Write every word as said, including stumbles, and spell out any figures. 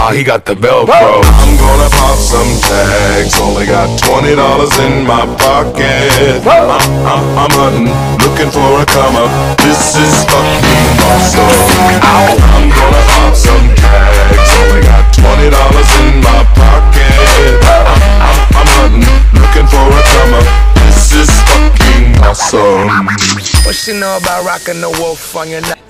Nah, he got the Velcro. I'm gonna pop some tags. Only got twenty dollars in my pocket. I'm, I'm, I'm hunting, looking for a come up. This is fucking awesome. Ow. I'm gonna pop some tags. Only got twenty dollars in my pocket. I'm, I'm, I'm hunting, looking for a come up. This is fucking awesome. What you know about rocking the wolf on your neck?